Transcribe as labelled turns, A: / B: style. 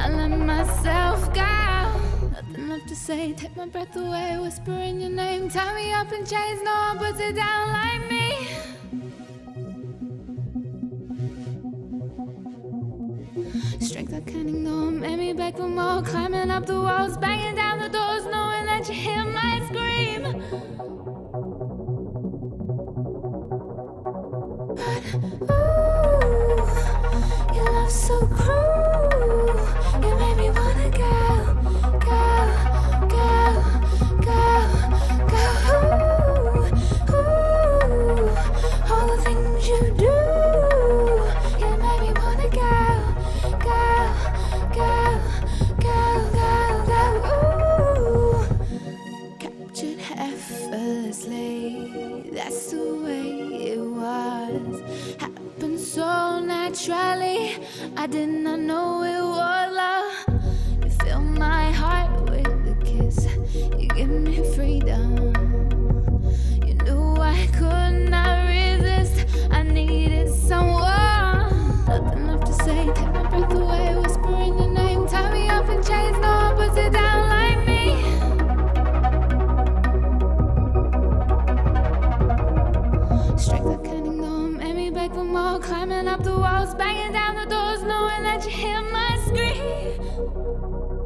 A: I let myself go. Nothing left to say, take my breath away, whispering your name. Tie me up in chains, no one puts it down like me. Strength I can't ignore, made me beg for more. Climbing up the walls, banging down the doors, knowing that you hear my scream. But ooh, your love's so cruel. You made me wanna go, go, go, go, go. Ooh, ooh, all the things you do. You made me wanna go, go, go, go, go, go. Ooh, captured effortlessly. That's the way it was. Happened so naturally. I did not know it was love. You fill my heart with a kiss. You give me freedom. You knew I could not resist. I needed someone. Nothing left to say. Take my breath away, whispering your name. Tie me up in chains, no one puts it down like me. Strength I can't ignore, made me beg for more. Climbing up the walls, banging down the doors, knowing that you hear my scream.